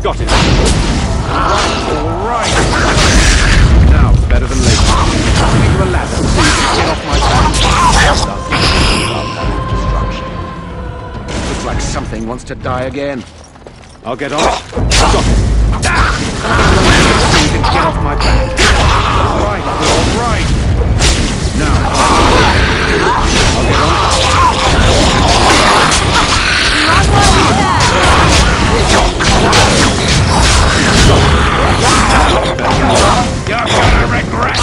Got it. All right. Now it's better than later. I'll give you a ladder so you can get off my back. Looks like something wants to die again. I'll get on. Got it. So you can get off my back. All right. Now. I'll get on. You're gonna regret it!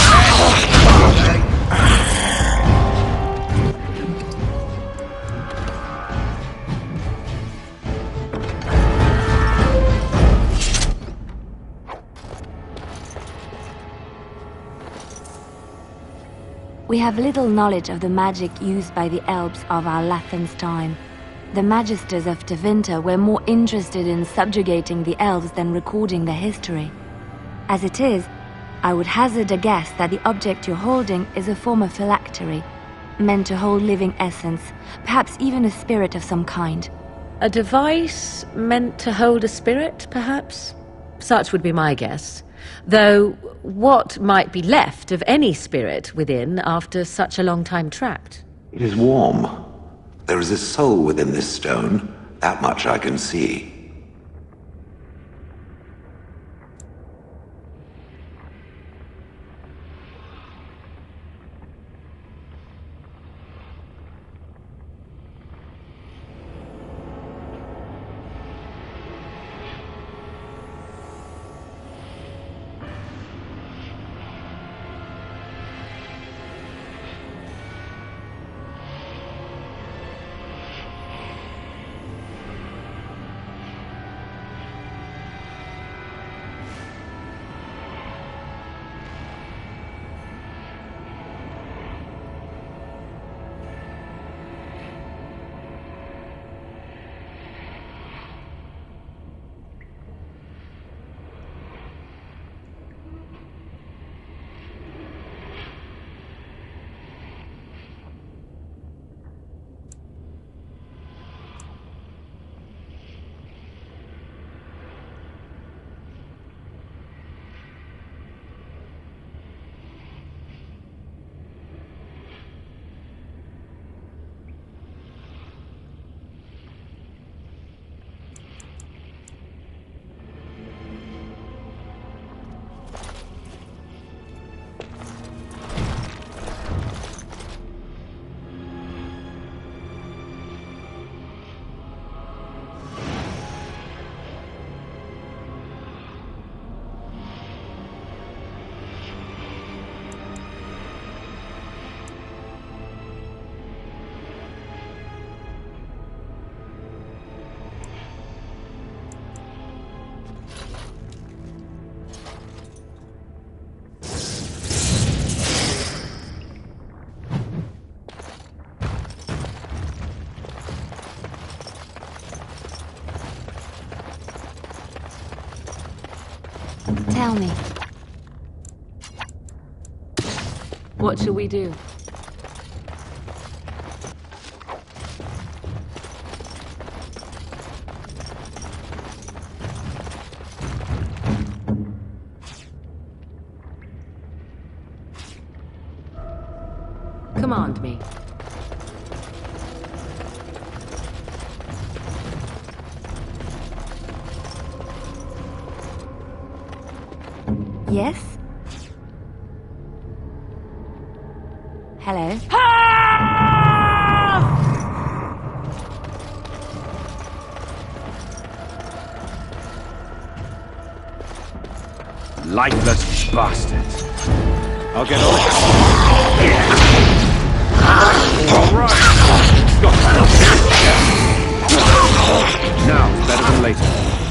We have little knowledge of the magic used by the elves of our Lathan's time. The Magisters of Tevinter were more interested in subjugating the elves than recording their history. As it is, I would hazard a guess that the object you're holding is a form of phylactery, meant to hold living essence, perhaps even a spirit of some kind. A device meant to hold a spirit, perhaps? Such would be my guess. Though, what might be left of any spirit within after such a long time trapped? It is warm. There is a soul within this stone. That much I can see. Tell me. What shall we do? Command me. Yes? Hello? Lifeless bastards. I'll get on. All right. Got it. Now it's better than later.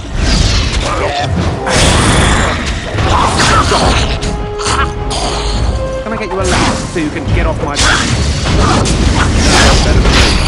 Can I get you a ladder so you can get off my back? Now it's better than later.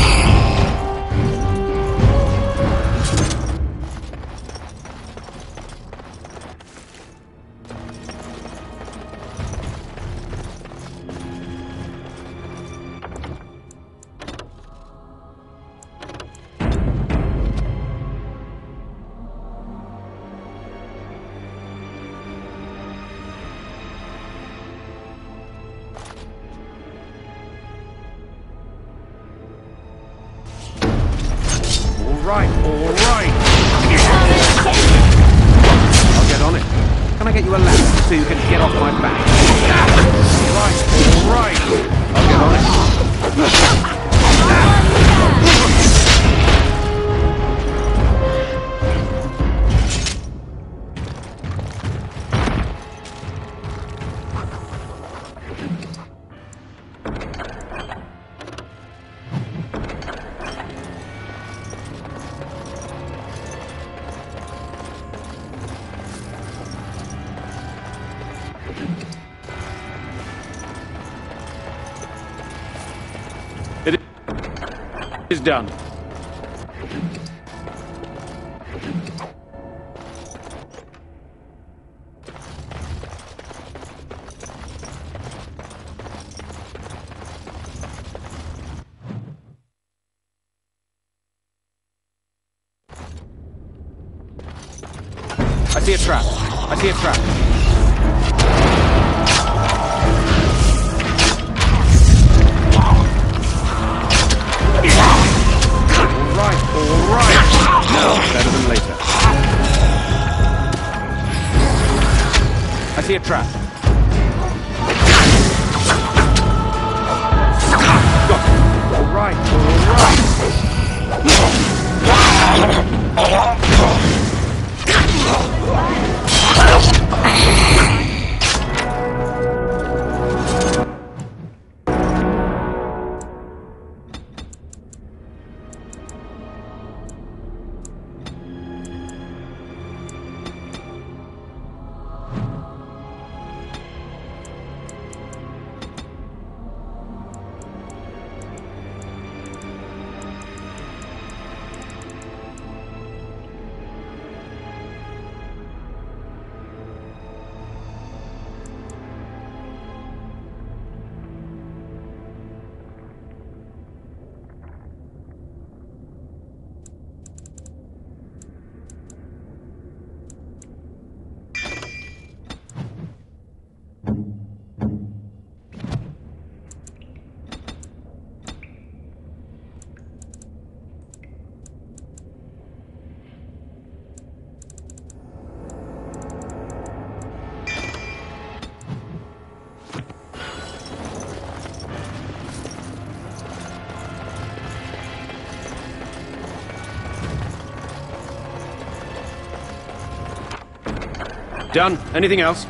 so you can get off my back. Right, all right. I'll get on it. It is done. I see a trap. I see a trap. All right. Now, better than later. I see a trap. Got it. All right, all right. Done. Anything else?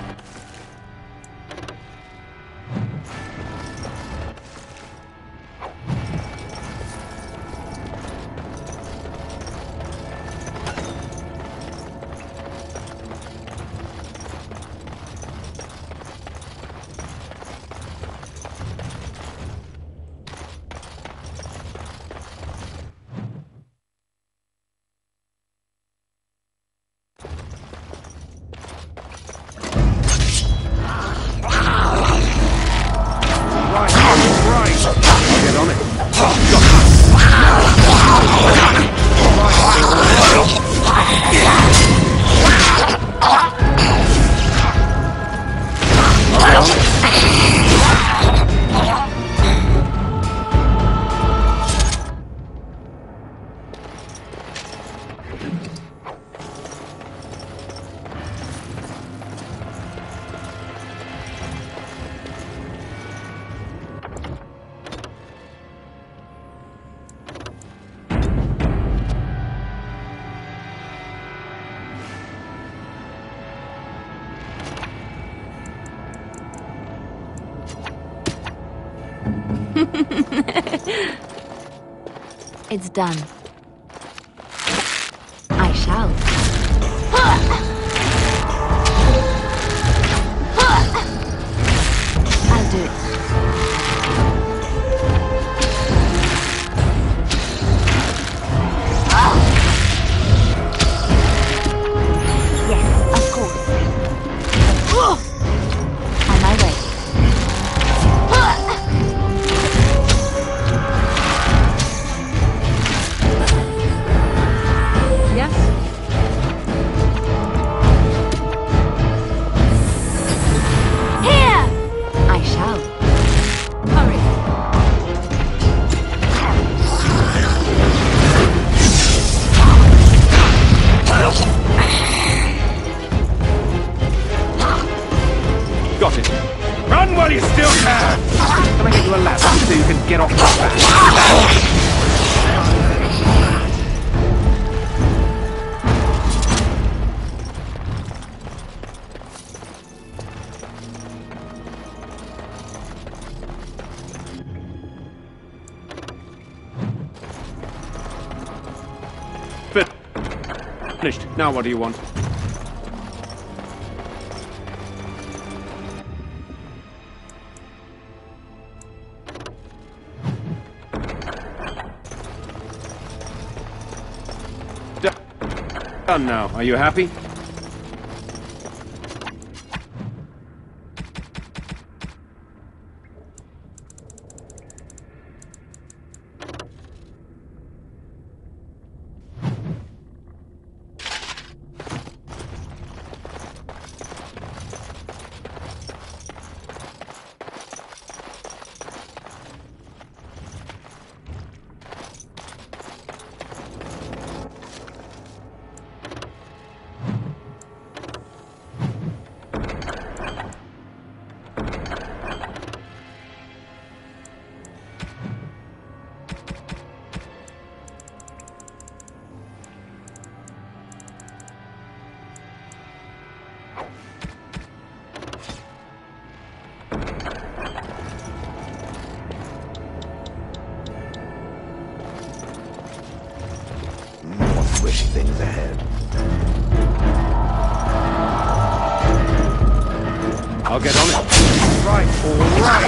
It's done. I shall. I'll do it. Yes, of course. On my way. Finished. Now what do you want? Done now. Are you happy? Swishy things ahead. I'll get on it. Right, all right.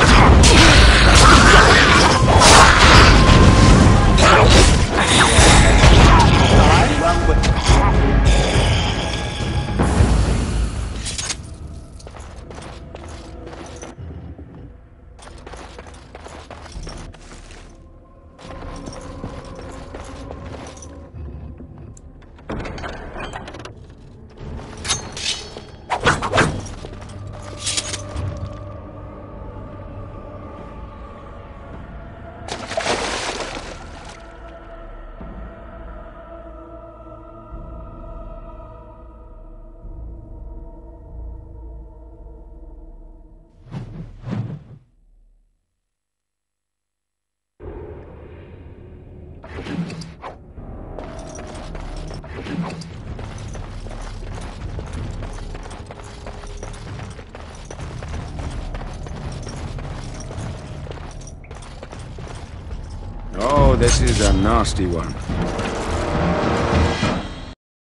Oh, this is a nasty one.